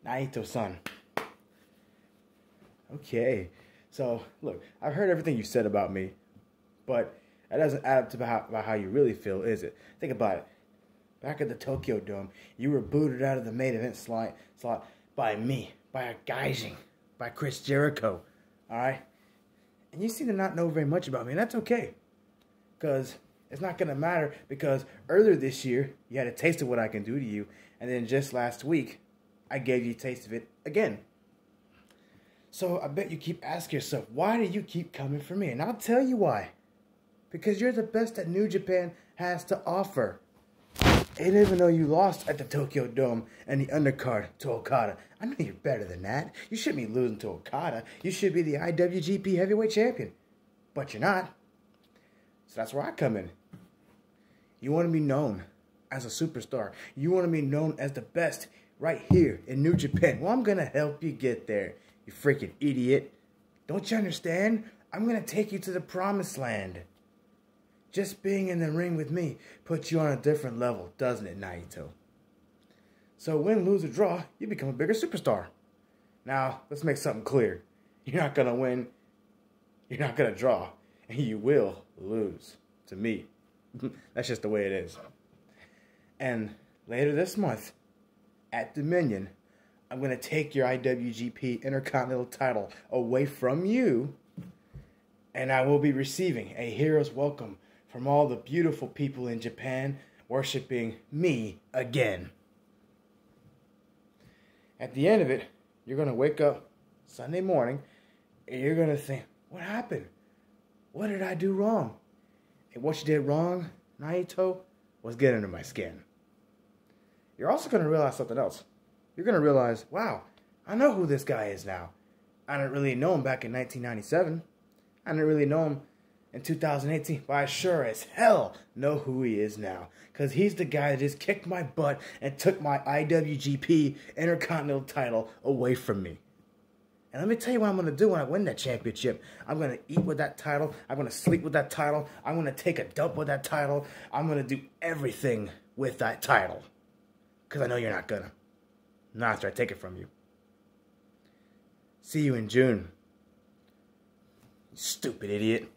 Naito-san. Okay. So, look, I've heard everything you said about me, but that doesn't add up to about how you really feel, is it? Think about it. Back at the Tokyo Dome, you were booted out of the main event slot by me, by a Gaijin, by Chris Jericho, alright? And you seem to not know very much about me, and that's okay. Because it's not going to matter, because earlier this year, you had a taste of what I can do to you, and then just last week, I gave you a taste of it again. So I bet you keep asking yourself, why do you keep coming for me? And I'll tell you why. Because you're the best that New Japan has to offer. And even though you lost at the Tokyo Dome and the undercard to Okada, I know you're better than that. You shouldn't be losing to Okada. You should be the IWGP Heavyweight Champion. But you're not. So that's where I come in. You want to be known as a superstar. You want to be known as the best right here in New Japan. Well, I'm going to help you get there, you freaking idiot. Don't you understand? I'm going to take you to the promised land. Just being in the ring with me puts you on a different level, doesn't it, Naito? So win, lose, or draw, you become a bigger superstar. Now, let's make something clear. You're not going to win, you're not going to draw, and you will lose to me. That's just the way it is. And later this month, at Dominion, I'm going to take your IWGP Intercontinental title away from you, and I will be receiving a hero's welcome from all the beautiful people in Japan worshiping me again. At the end of it, you're going to wake up Sunday morning and you're going to think, what happened? What did I do wrong? And what you did wrong, Naito, was get under my skin. You're also going to realize something else. You're going to realize, wow, I know who this guy is now. I didn't really know him back in 1997. I didn't really know him in 2018, but I sure as hell know who he is now. Because he's the guy that just kicked my butt and took my IWGP Intercontinental title away from me. And let me tell you what I'm going to do when I win that championship. I'm going to eat with that title. I'm going to sleep with that title. I'm going to take a dump with that title. I'm going to do everything with that title. Because I know you're not going to. Not after I take it from you. See you in June. Stupid idiot.